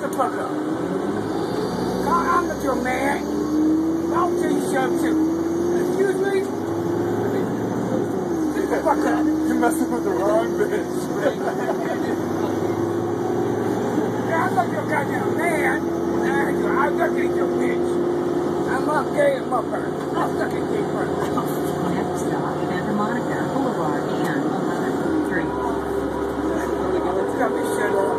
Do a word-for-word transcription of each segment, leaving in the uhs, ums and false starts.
the fuck up. I'm not your man. I'll tell you something too. Excuse me? Get the fuck up. You're messing with the wrong bitch. Yeah, I'm not your goddamn man. I'm not your bitch. I'm not gay and mother. I'm stuck in gay first. Next stop, Santa Monica Boulevard and eleventh Street. Let's got me shut up.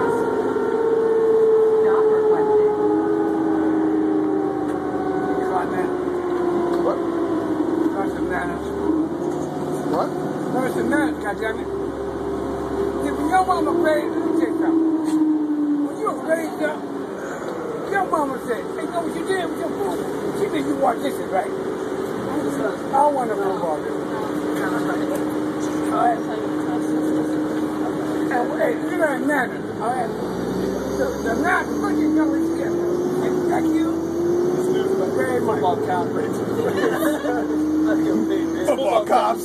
Stop requested. You got that? What? There's some manners. What? There's some manners, goddammit. If your mama raised, let me tell you something. When you were raised up, your mama said, hey, you know what you did with your food? She made you watch this, right? I want to football this. Alright? And hey, you learn manners, alright? So the manners, look at you, what you did. And thank you very much. Football conference. Football cops.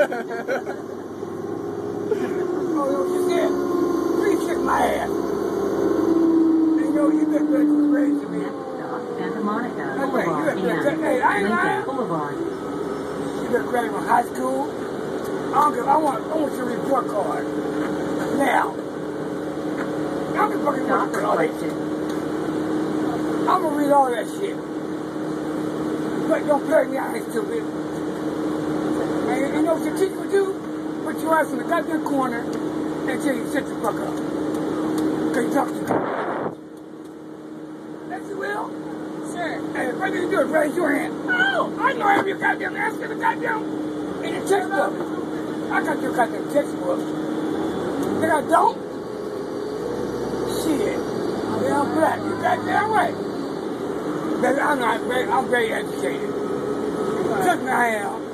Oh, you know what you said? Please kick my ass. And yo, you been good to raise to me. Next stop, Santa Monica Hey, wait, you Boulevard been good. and Hey, I ain't lying. Lincoln Boulevard. You been graduated from high school. I don't give, I want, I want your report card. Now. I'm the fucking Stop report card. requested. I'm gonna read all that shit. But don't play me out, it's stupid. And you know what your teacher would do? Put your ass in the goddamn corner and tell you to sit the fuck up. Cause you talk to you. Yes, you will? Sure. And the first thing you do is raise your hand. Oh, I know every goddamn answer to the goddamn in the textbook. I got your goddamn textbook. Then I don't? Shit. Yeah, I'm black. You goddamn right. Baby, I'm not very, I'm very educated. Trust me, I am.